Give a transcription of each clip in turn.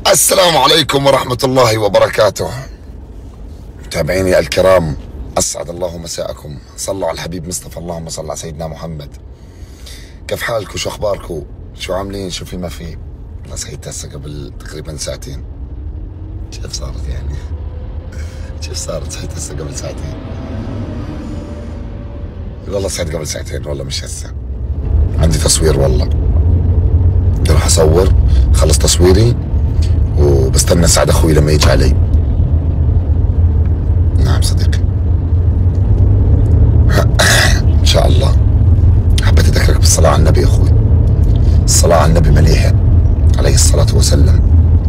السلام عليكم ورحمة الله وبركاته. متابعيني الكرام، أسعد الله مساءكم. صلوا على الحبيب مصطفى، اللهم صل على سيدنا محمد. كيف حالكم؟ شو أخباركم؟ شو عاملين؟ شو في ما في؟ أنا صحيت هسه قبل تقريبا ساعتين. كيف صارت يعني؟ كيف صارت؟ صحيت هسه قبل ساعتين. والله صحيت قبل ساعتين، والله مش هسه. عندي تصوير والله. بدي أروح أصور، خلص تصويري وبستنى سعد اخوي لما يجي علي. نعم صديقي. ان شاء الله. حبيت اذكرك بالصلاة على النبي اخوي. الصلاة على النبي مليحة عليه الصلاة والسلام.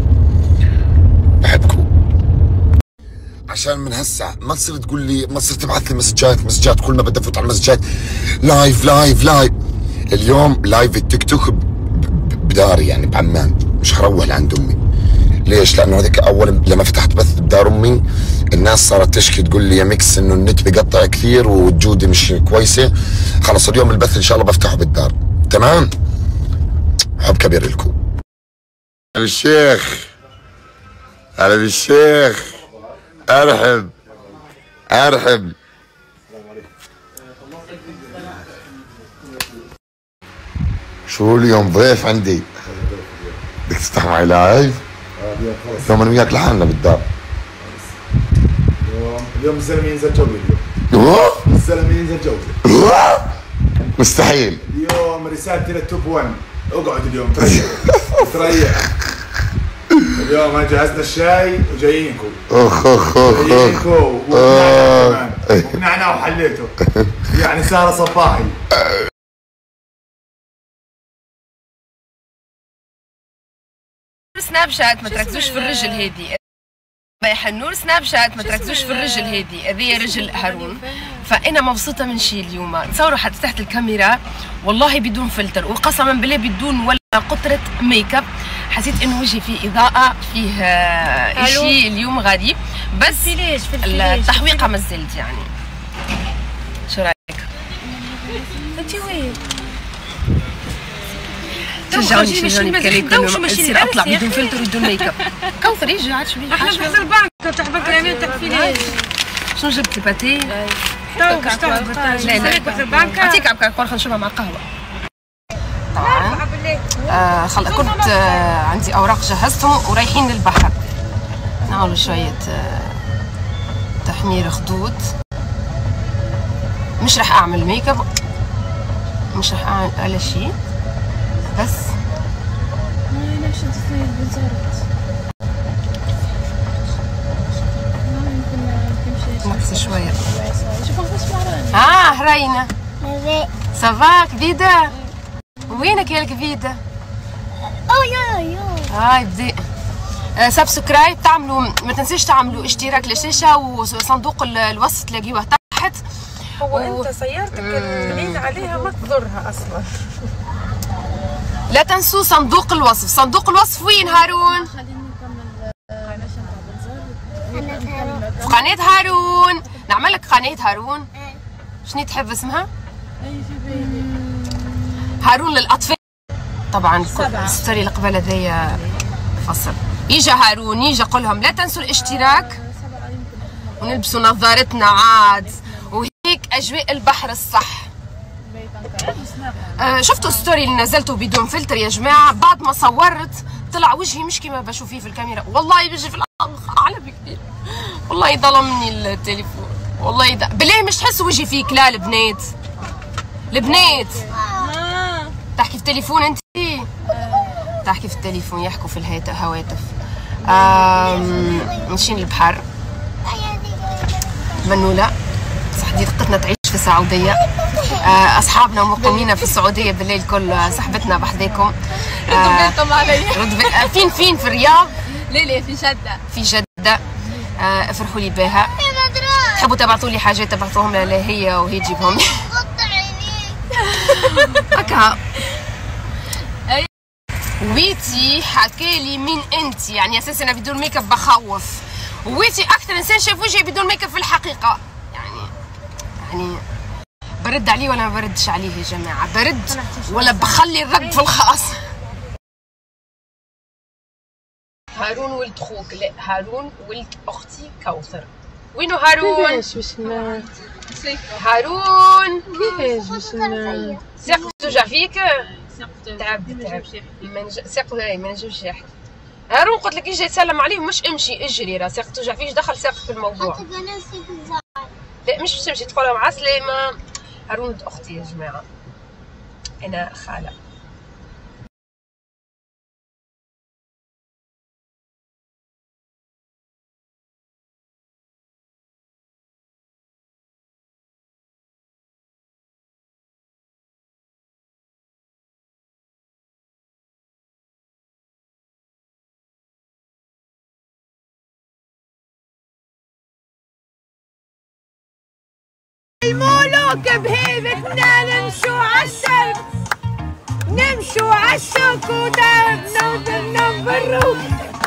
بحبكم. عشان من هسه ما تصير تقول لي، ما تصير تبعث لي مسجات كل ما بدي افوت على المسجات لايف لايف لايف. اليوم لايف التيك توك بداري يعني بعمان، مش هروح لعند امي. ليش؟ لانه هذيك اول لما فتحت بث بدار امي الناس صارت تشكي تقول لي يا ميكس انه النت بقطع كثير والجوده مش كويسه. خلص اليوم البث ان شاء الله بفتحه بالدار. تمام؟ حب كبير لكم. هلا بالشيخ، هلا بالشيخ. ارحب ارحب. شو اليوم ضيف عندي؟ بدك تفتح معي لايف؟ اليوم انا وياك لحالنا بالدار. اليوم الزلمه ينزل جولة. اليوم الزلمه ينزل جولة. مستحيل. اليوم رسالتي للتوب 1، اقعد اليوم تريح. اليوم انا جهزنا الشاي وجايينكم. جايينكم وبنعنع كمان، وبنعنع وحليته. يعني سهرة صباحي. سناب شات ما تركزوش في الرجل هذي. حنور سناب شات ما تركزوش في الرجل هذي، هذه رجل هارون. فانا مبسوطه من شيء اليوم. تصوروا حتى تحت الكاميرا والله بدون فلتر، وقسما بالله بدون ولا قطره ميك اب. حسيت انه وجهي فيه اضاءه، فيه شيء اليوم غريب، بس التحويقه ما زلت يعني. شو رايك؟ انت وين؟ شجعوني بكليكم يصير اطلع بدون فلتر وبدون ميك اب. كوثر يجي عاد شوي. احنا بحث البنك تحت بنك اليمين تحت في ليش؟ شنو جبت لي باتيه؟ تو باش تاخذ لا بحث البنك. اعطيك عبكه خلينا نشربها مع قهوه. طبعا كنت عندي اوراق جهزتهم ورايحين للبحر. نعملوا شويه تحمير خدود. مش راح اعمل ميك اب، مش راح اعمل ولا شيء، بس نقص شوية. رينا صافاك كبيدة؟ وينك يا الكبيدة؟ هاي بدي سبسكرايب تعملوا، ما تنسيش تعملوا اشتراك للشاشة وصندوق الوصف تلاقيوه تحت. هو انت سيارتك اليمين عليها ما تضرها اصلا. لا تنسوا صندوق الوصف. صندوق الوصف وين هارون؟ في قناة هارون. نعمل لك قناة هارون. شنو تحب اسمها؟ هارون للأطفال. طبعا الستوري اللي قبل هذايا فصل. يجا هارون يجا قولهم لا تنسوا الاشتراك ونلبسوا نظارتنا عاد، وهيك أجواء البحر الصح. شفتوا الستوري اللي نزلته بدون فلتر يا جماعه؟ بعد ما صورت طلع وجهي مش كما بشوف فيه في الكاميرا، والله بيجي في اعلى بكثير. والله ظلمني التليفون، والله بالله مش تحسوا وجهي فيه كلا البنات؟ البنات تحكي في التليفون انت؟ تحكي في التليفون، يحكوا في الهواتف. ماشيين البحر منولة. صح دقتنا تعيش في السعودية. اصحابنا مقيمين في السعوديه بالليل كل صحبتنا بحذاكم. ردوا بيتهم علي. فين في الرياض؟ لا في جده. في جده. افرحوا لي بها. تحبوا تبعثوا لي حاجات تبعثوهم لها هي وهي تجيبهم لي. هكا. ويتي حكالي مين انت، يعني اساسا انا بدون ميك اب بخوف. ويتي اكثر انسان شاف وجهي بدون ميك اب في الحقيقه. يعني برد عليه ولا ما بردش عليه يا جماعه؟ برد ولا بخلي الرد في الخاص؟ هارون ولد خوك، لا هارون ولد اختي كوثر. وينو هارون؟ كيفاش باش هارون كيفاش باش ساقك توجع فيك؟ تعب ساقه ما نجمش يحكي. هارون قلت لك اجي يسلم عليه، مش امشي اجري، راه ساقك توجع فيك، دخل ساقك في الموضوع. لا مش تمشي تقولها مع سلامة. هارون ولد اختي يا جماعة، انا خالة. الملوك بهيبتنا نمشوا عالشرق، نمشوا عالشوك وننبروا